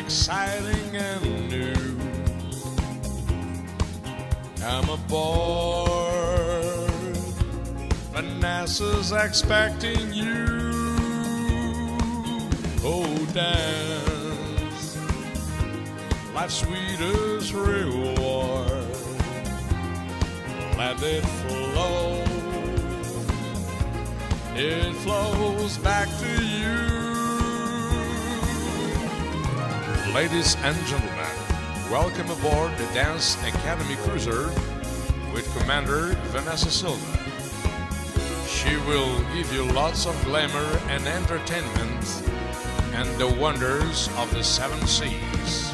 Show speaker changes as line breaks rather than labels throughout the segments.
exciting and new. Come aboard, Vanessa's expecting you. Oh, dance, life's sweetest reward. Let it flow, it flows back to you. Ladies and gentlemen, welcome aboard the Dance Academy Cruiser with Commander Vanessa Silva. She will give you lots of glamour and entertainment and the wonders of the seven seas.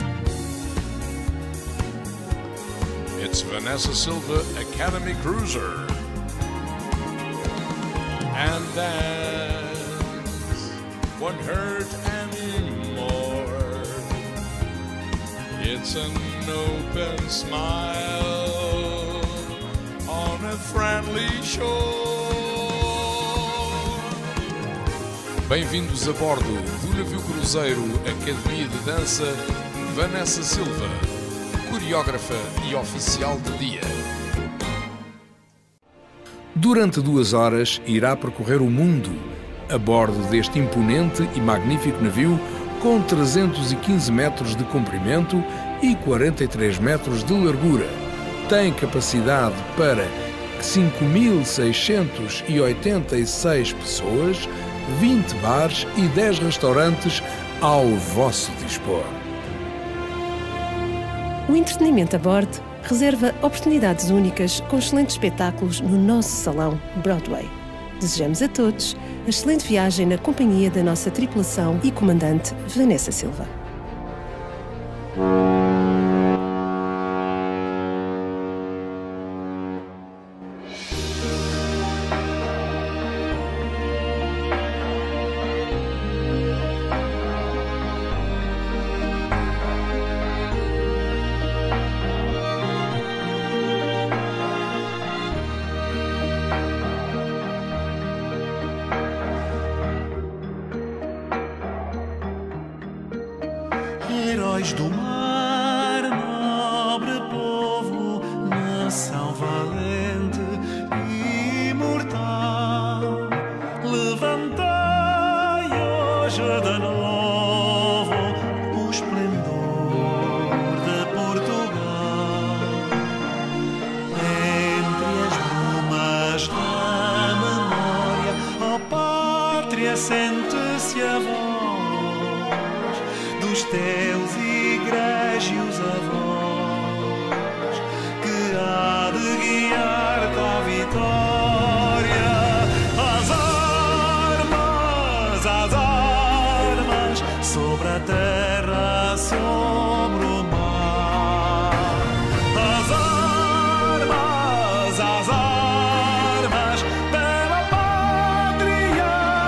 It's Vanessa Silva Academy Cruiser. And dance won't hurt anymore. It's an open smile on a friendly shore. Bem-vindos a bordo do navio cruzeiro Academia de Dança Vanessa Silva, coreógrafa e oficial de dia. Durante 2 horas irá percorrer o mundo a bordo deste imponente e magnífico navio com 315 metros de comprimento e 43 metros de largura. Tem capacidade para 5.686 pessoas, 20 bares e 10 restaurantes ao vosso dispor.
O entretenimento a bordo reserva oportunidades únicas com excelentes espetáculos no nosso salão Broadway. Desejamos a todos a excelente viagem na companhia da nossa tripulação e comandante Vanessa Silva.
Heróis do mar, nobre povo, nação valente e imortal, levantai hoje de novo o esplendor de Portugal. Entre as brumas da memória, ó pátria, sente-se a voz dos teus igrégios avós, que há de guiar-te à vitória. Às armas, sobre a terra, sobre o mar. Às armas, pela pátria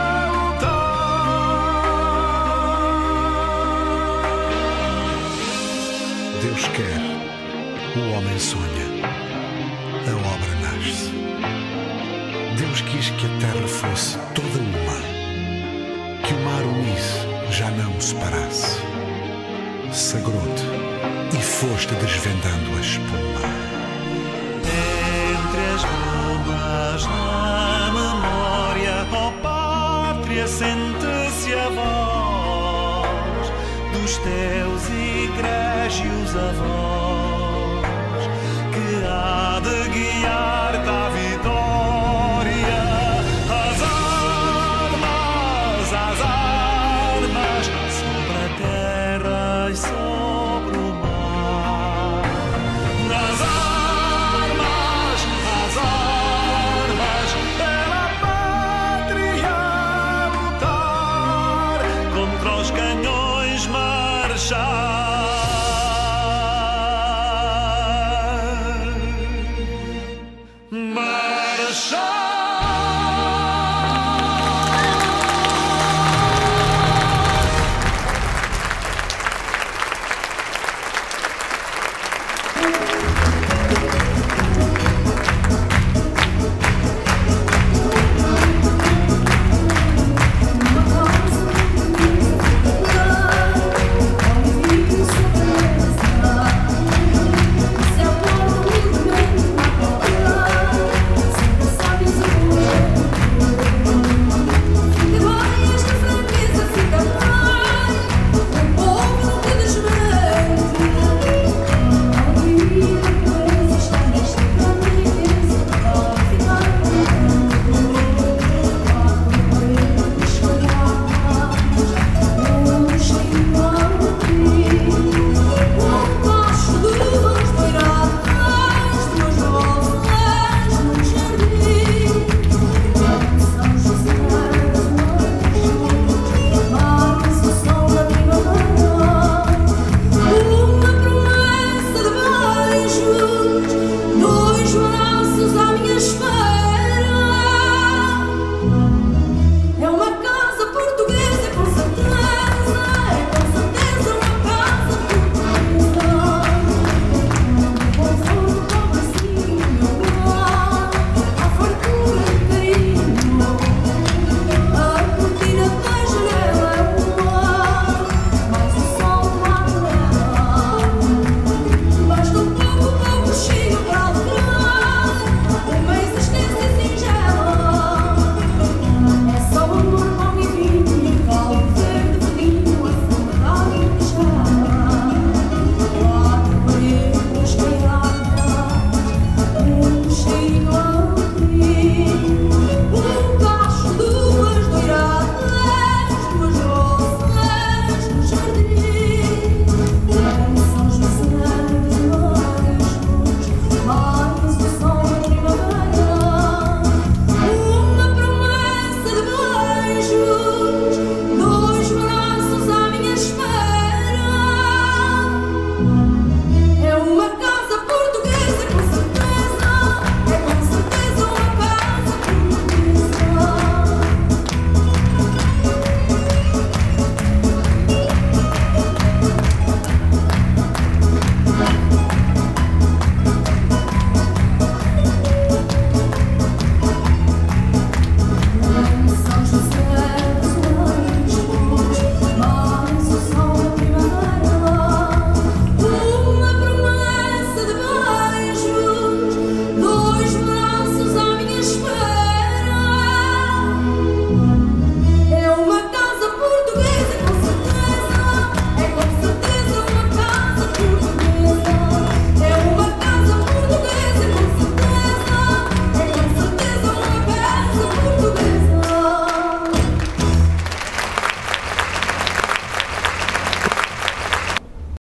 lutar. Deus quer, o homem sonha, a obra nasce. Deus quis que a terra fosse toda uma, que o mar unisse, já não separasse. Sagrou-te e foste desvendando a espuma. Entre as brumas da memória, ó pátria, sente-se a voz dos teus igrégios avós.